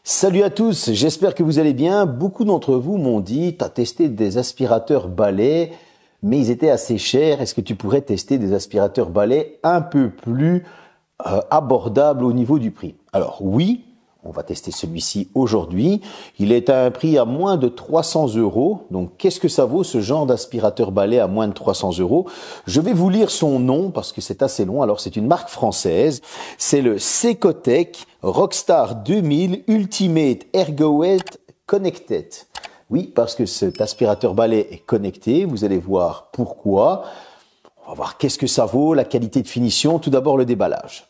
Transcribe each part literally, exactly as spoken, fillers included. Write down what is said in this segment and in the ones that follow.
Salut à tous, j'espère que vous allez bien. Beaucoup d'entre vous m'ont dit, tu as testé des aspirateurs balais, mais ils étaient assez chers. Est-ce que tu pourrais tester des aspirateurs balais un peu plus euh, abordables au niveau du prix? Alors oui, on va tester celui-ci aujourd'hui. Il est à un prix à moins de trois cents euros. Donc qu'est-ce que ça vaut ce genre d'aspirateur balai à moins de trois cents euros? Je vais vous lire son nom parce que c'est assez long. Alors c'est une marque française. C'est le Secotech Rockstar deux mille Ultimate Ergoet Connected. Oui, parce que cet aspirateur balai est connecté. Vous allez voir pourquoi. On va voir qu'est-ce que ça vaut, la qualité de finition. Tout d'abord le déballage.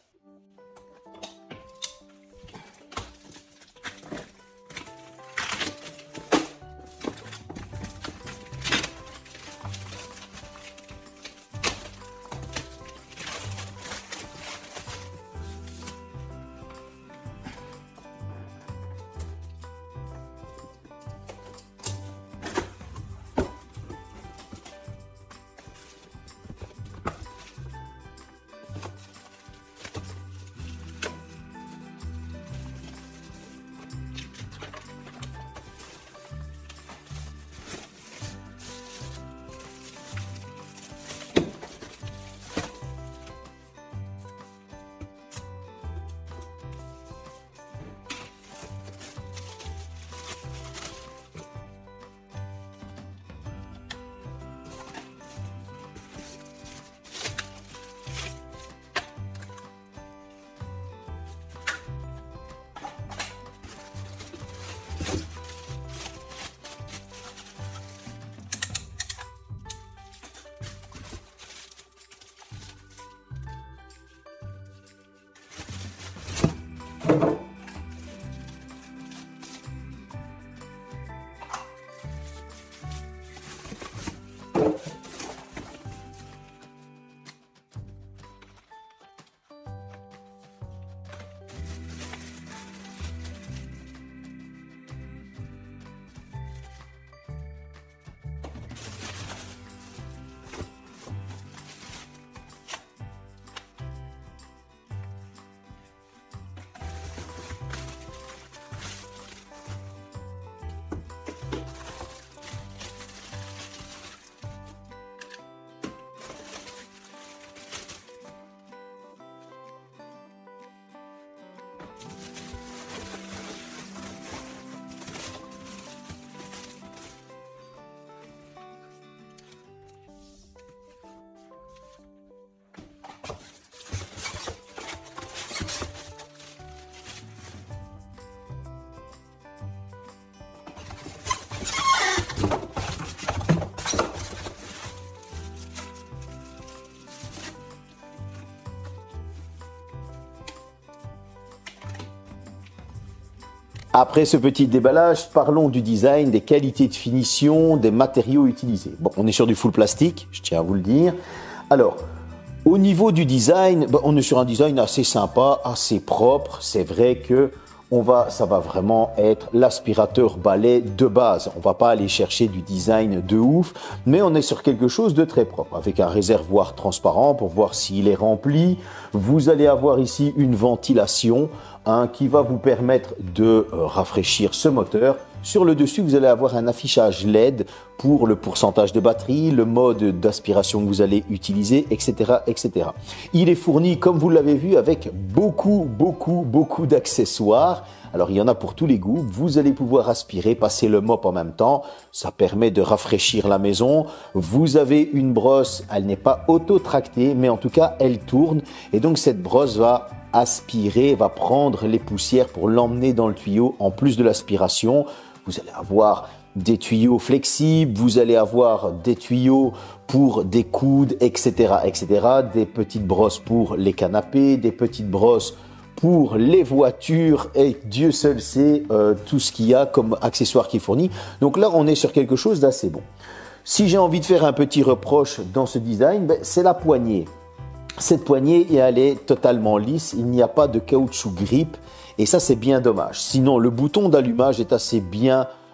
Après ce petit déballage, parlons du design, des qualités de finition, des matériaux utilisés. Bon, on est sur du full plastique, je tiens à vous le dire. Alors, au niveau du design, ben, on est sur un design assez sympa, assez propre. C'est vrai que on va, ça va vraiment être l'aspirateur balai de base. On va pas aller chercher du design de ouf, mais on est sur quelque chose de très propre, avec un réservoir transparent pour voir s'il est rempli. Vous allez avoir ici une ventilation hein, qui va vous permettre de euh, rafraîchir ce moteur. Sur le dessus, vous allez avoir un affichage L E D pour le pourcentage de batterie, le mode d'aspiration que vous allez utiliser, et cetera, et cetera. Il est fourni, comme vous l'avez vu, avec beaucoup, beaucoup, beaucoup d'accessoires. Alors, il y en a pour tous les goûts. Vous allez pouvoir aspirer, passer le mop en même temps. Ça permet de rafraîchir la maison. Vous avez une brosse, elle n'est pas auto-tractée, mais en tout cas, elle tourne. Et donc, cette brosse va aspirer, va prendre les poussières pour l'emmener dans le tuyau en plus de l'aspiration. Vous allez avoir des tuyaux flexibles, vous allez avoir des tuyaux pour des coudes, et cetera, et cetera. Des petites brosses pour les canapés, des petites brosses pour les voitures et Dieu seul sait euh, tout ce qu'il y a comme accessoire qui est fourni. Donc là, on est sur quelque chose d'assez bon. Si j'ai envie de faire un petit reproche dans ce design, ben, c'est la poignée. Cette poignée, elle est totalement lisse, il n'y a pas de caoutchouc grip et ça c'est bien dommage. Sinon le bouton d'allumage est assez bien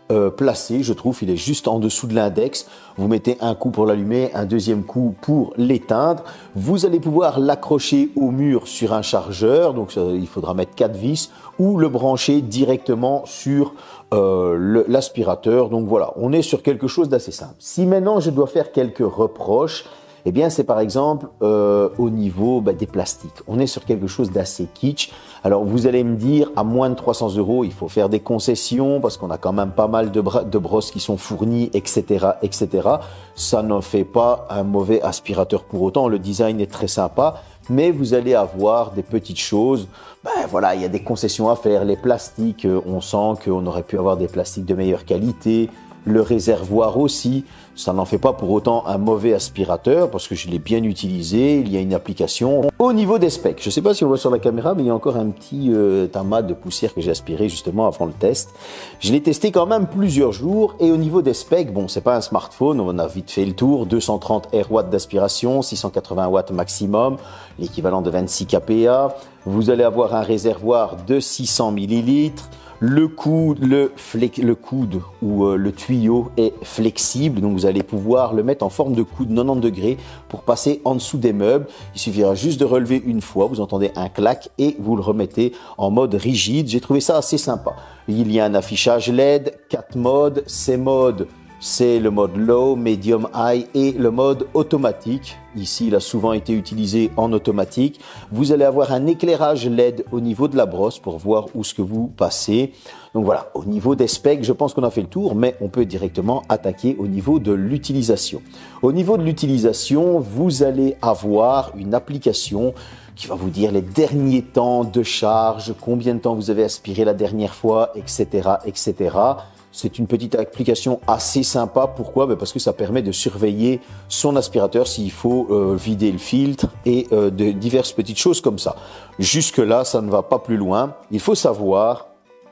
euh, placé, je trouve. Il est juste en dessous de l'index. Vous mettez un coup pour l'allumer, un deuxième coup pour l'éteindre. Vous allez pouvoir l'accrocher au mur sur un chargeur, donc ça, il faudra mettre quatre vis, ou le brancher directement sur euh, l'aspirateur. Donc voilà, on est sur quelque chose d'assez simple. Si maintenant je dois faire quelques reproches, eh bien, c'est par exemple euh, au niveau bah, des plastiques. On est sur quelque chose d'assez kitsch. Alors, vous allez me dire, à moins de trois cents euros, il faut faire des concessions parce qu'on a quand même pas mal de, de brosses qui sont fournies, et cetera, et cetera. Ça ne fait pas un mauvais aspirateur pour autant. Le design est très sympa, mais vous allez avoir des petites choses. Ben voilà, il y a des concessions à faire. Les plastiques, on sent qu'on aurait pu avoir des plastiques de meilleure qualité. Le réservoir aussi, ça n'en fait pas pour autant un mauvais aspirateur parce que je l'ai bien utilisé, il y a une application. Au niveau des specs, je ne sais pas si on voit sur la caméra, mais il y a encore un petit euh, amas de poussière que j'ai aspiré justement avant le test. Je l'ai testé quand même plusieurs jours et au niveau des specs, bon, c'est pas un smartphone, on a vite fait le tour, deux cent trente watts d'aspiration, six cent quatre-vingts watts maximum, l'équivalent de vingt-six kilowatts. Vous allez avoir un réservoir de six cents millilitres. Le coude, le, le coude ou euh, le tuyau est flexible, donc vous allez pouvoir le mettre en forme de coude quatre-vingt-dix degrés pour passer en dessous des meubles. Il suffira juste de relever une fois, vous entendez un clac et vous le remettez en mode rigide. J'ai trouvé ça assez sympa. Il y a un affichage L E D, quatre modes, ces modes, c'est le mode low, medium, high et le mode automatique. Ici, il a souvent été utilisé en automatique. Vous allez avoir un éclairage L E D au niveau de la brosse pour voir où ce que vous passez. Donc voilà, au niveau des specs, je pense qu'on a fait le tour, mais on peut directement attaquer au niveau de l'utilisation. Au niveau de l'utilisation, vous allez avoir une application qui va vous dire les derniers temps de charge, combien de temps vous avez aspiré la dernière fois, et cetera, et cetera. C'est une petite application assez sympa. Pourquoi? Ben parce que ça permet de surveiller son aspirateur s'il faut euh, vider le filtre et euh, de diverses petites choses comme ça. Jusque-là, ça ne va pas plus loin. Il faut savoir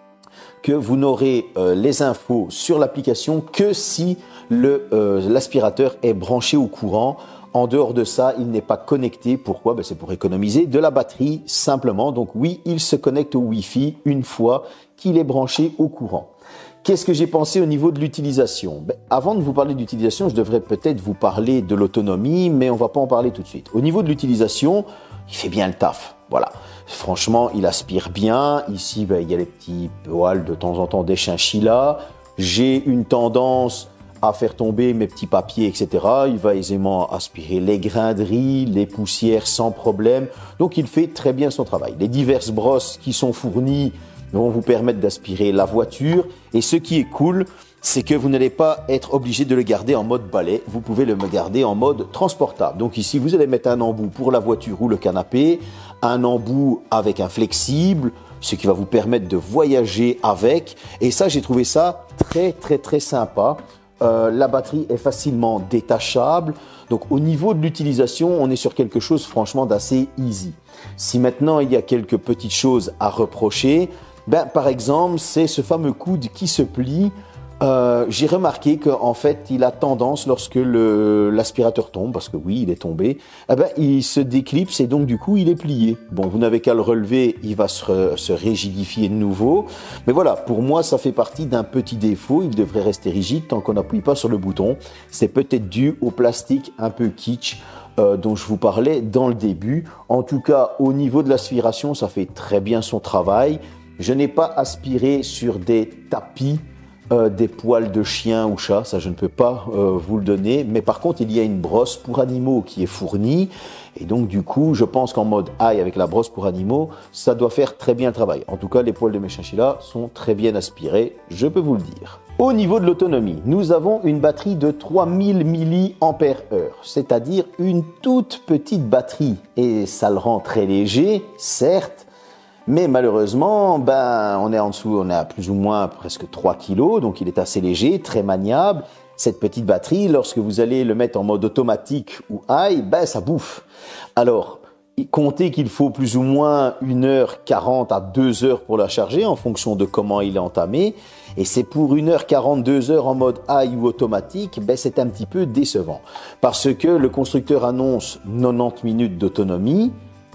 que vous n'aurez euh, les infos sur l'application que si le, euh, l'aspirateur est branché au courant. En dehors de ça, il n'est pas connecté. Pourquoi? Ben c'est pour économiser de la batterie simplement. Donc oui, il se connecte au Wi-Fi une fois qu'il est branché au courant. Qu'est-ce que j'ai pensé au niveau de l'utilisation? Ben, avant de vous parler de l'utilisation, je devrais peut-être vous parler de l'autonomie, mais on va pas en parler tout de suite. Au niveau de l'utilisation, il fait bien le taf. Voilà. Franchement, il aspire bien. Ici, ben, il y a les petits poils de temps en temps des chinchillas. J'ai une tendance à faire tomber mes petits papiers, et cetera. Il va aisément aspirer les grains de riz, les poussières sans problème. Donc, il fait très bien son travail. Les diverses brosses qui sont fournies vont vous permettre d'aspirer la voiture. Et ce qui est cool, c'est que vous n'allez pas être obligé de le garder en mode balai. Vous pouvez le garder en mode transportable. Donc ici, vous allez mettre un embout pour la voiture ou le canapé, un embout avec un flexible, ce qui va vous permettre de voyager avec. Et ça, j'ai trouvé ça très, très, très sympa. Euh, la batterie est facilement détachable. Donc au niveau de l'utilisation, on est sur quelque chose franchement d'assez easy. Si maintenant il y a quelques petites choses à reprocher, ben, par exemple, c'est ce fameux coude qui se plie. Euh, j'ai remarqué qu'en fait, il a tendance, lorsque le, l'aspirateur tombe, parce que oui, il est tombé, eh ben, il se déclipse et donc du coup, il est plié. Bon, vous n'avez qu'à le relever, il va se, re, se rigidifier de nouveau. Mais voilà, pour moi, ça fait partie d'un petit défaut. Il devrait rester rigide tant qu'on n'appuie pas sur le bouton. C'est peut-être dû au plastique un peu kitsch euh, dont je vous parlais dans le début. En tout cas, au niveau de l'aspiration, ça fait très bien son travail. Je n'ai pas aspiré sur des tapis, euh, des poils de chien ou chat, ça je ne peux pas euh, vous le donner. Mais par contre, il y a une brosse pour animaux qui est fournie. Et donc du coup, je pense qu'en mode high avec la brosse pour animaux, ça doit faire très bien le travail. En tout cas, les poils de mes chinchillas sont très bien aspirés, je peux vous le dire. Au niveau de l'autonomie, nous avons une batterie de trois mille milliampères heure, c'est-à-dire une toute petite batterie. Et ça le rend très léger, certes. Mais malheureusement, ben, on est en dessous, on est à plus ou moins presque trois kilos, donc il est assez léger, très maniable. Cette petite batterie, lorsque vous allez le mettre en mode automatique ou high, ben, ça bouffe. Alors, comptez qu'il faut plus ou moins une heure quarante à deux heures pour la charger en fonction de comment il est entamé. Et c'est pour une heure quarante, deux heures en mode high ou automatique, ben, c'est un petit peu décevant. Parce que le constructeur annonce quatre-vingt-dix minutes d'autonomie.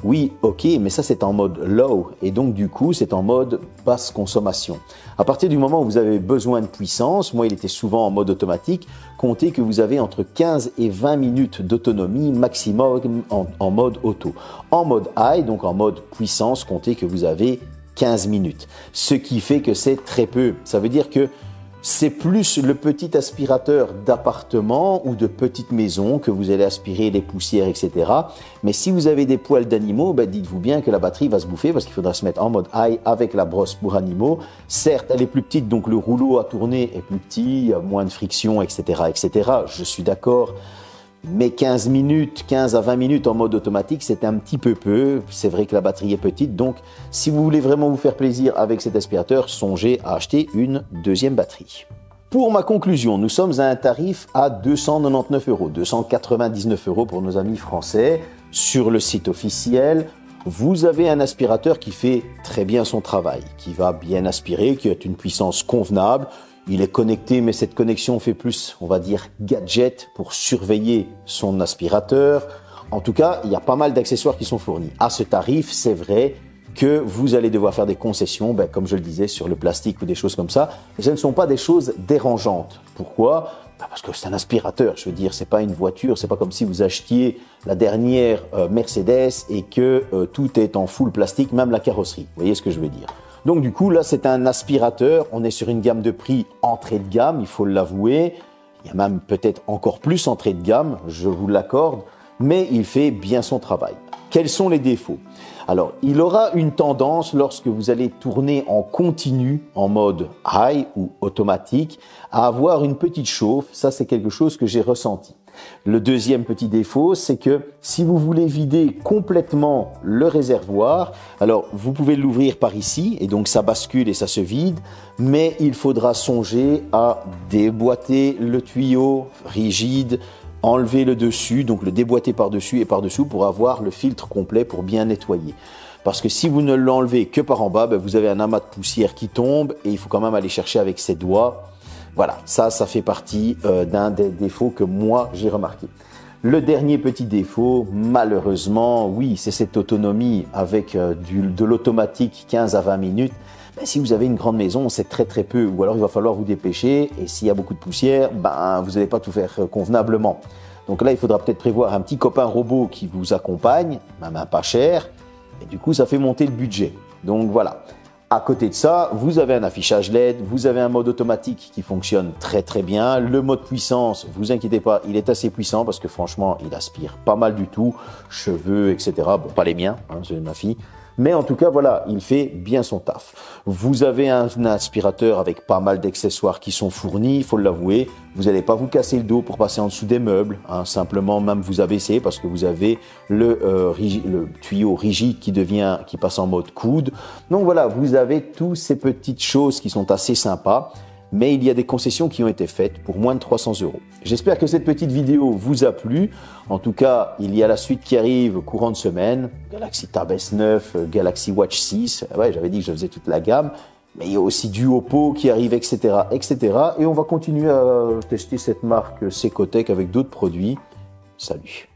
Oui, ok, mais ça c'est en mode low et donc du coup c'est en mode basse consommation. À partir du moment où vous avez besoin de puissance, moi il était souvent en mode automatique, comptez que vous avez entre quinze et vingt minutes d'autonomie maximum en, en mode auto. En mode high, donc en mode puissance, comptez que vous avez quinze minutes. Ce qui fait que c'est très peu. Ça veut dire que c'est plus le petit aspirateur d'appartement ou de petite maison que vous allez aspirer les poussières, et cetera. Mais si vous avez des poils d'animaux, ben dites-vous bien que la batterie va se bouffer parce qu'il faudra se mettre en mode high avec la brosse pour animaux. Certes, elle est plus petite, donc le rouleau à tourner est plus petit, il y a moins de friction, et cetera, et cetera. Je suis d'accord. Mais quinze minutes, quinze à vingt minutes en mode automatique, c'est un petit peu peu. C'est vrai que la batterie est petite. Donc, si vous voulez vraiment vous faire plaisir avec cet aspirateur, songez à acheter une deuxième batterie. Pour ma conclusion, nous sommes à un tarif à deux cent quatre-vingt-dix-neuf euros, deux cent quatre-vingt-dix-neuf euros pour nos amis français. Sur le site officiel, vous avez un aspirateur qui fait très bien son travail, qui va bien aspirer, qui a une puissance convenable. Il est connecté, mais cette connexion fait plus, on va dire, gadget pour surveiller son aspirateur. En tout cas, il y a pas mal d'accessoires qui sont fournis. À ce tarif, c'est vrai que vous allez devoir faire des concessions, ben, comme je le disais, sur le plastique ou des choses comme ça. Mais ce ne sont pas des choses dérangeantes. Pourquoi? Ben parce que c'est un aspirateur. Je veux dire, c'est pas une voiture. C'est pas comme si vous achetiez la dernière euh, Mercedes et que euh, tout est en full plastique, même la carrosserie. Vous voyez ce que je veux dire? Donc du coup, là, c'est un aspirateur. On est sur une gamme de prix entrée de gamme, il faut l'avouer. Il y a même peut-être encore plus entrée de gamme, je vous l'accorde, mais il fait bien son travail. Quels sont les défauts? Alors, il aura une tendance, lorsque vous allez tourner en continu, en mode high ou automatique, à avoir une petite chauffe. Ça, c'est quelque chose que j'ai ressenti. Le deuxième petit défaut, c'est que si vous voulez vider complètement le réservoir, alors vous pouvez l'ouvrir par ici et donc ça bascule et ça se vide, mais il faudra songer à déboîter le tuyau rigide, enlever le dessus, donc le déboîter par-dessus et par-dessous pour avoir le filtre complet pour bien nettoyer. Parce que si vous ne l'enlevez que par en bas, ben vous avez un amas de poussière qui tombe et il faut quand même aller chercher avec ses doigts. Voilà, ça, ça fait partie euh, d'un des défauts que moi, j'ai remarqué. Le dernier petit défaut, malheureusement, oui, c'est cette autonomie avec euh, du, de l'automatique quinze à vingt minutes. Ben, si vous avez une grande maison, c'est très très peu, ou alors il va falloir vous dépêcher, et s'il y a beaucoup de poussière, ben, vous n'allez pas tout faire convenablement. Donc là, il faudra peut-être prévoir un petit copain robot qui vous accompagne, même un pas cher, et du coup, ça fait monter le budget. Donc voilà. À côté de ça, vous avez un affichage L E D, vous avez un mode automatique qui fonctionne très très bien. Le mode puissance, vous inquiétez pas, il est assez puissant parce que franchement, il aspire pas mal du tout. Cheveux, et cetera. Bon, pas les miens, hein, c'est ma fille. Mais en tout cas, voilà, il fait bien son taf. Vous avez un, un aspirateur avec pas mal d'accessoires qui sont fournis, il faut l'avouer. Vous n'allez pas vous casser le dos pour passer en dessous des meubles, hein, simplement même vous abaisser parce que vous avez le, euh, rigi- le tuyau rigide qui devient, qui passe en mode coude. Donc voilà, vous avez toutes ces petites choses qui sont assez sympas. Mais il y a des concessions qui ont été faites pour moins de trois cents euros. J'espère que cette petite vidéo vous a plu. En tout cas, il y a la suite qui arrive courant de semaine. Galaxy Tab S neuf, Galaxy Watch six. Ouais, j'avais dit que je faisais toute la gamme. Mais il y a aussi du Oppo qui arrive, et cetera, et cetera. Et on va continuer à tester cette marque Secotech avec d'autres produits. Salut!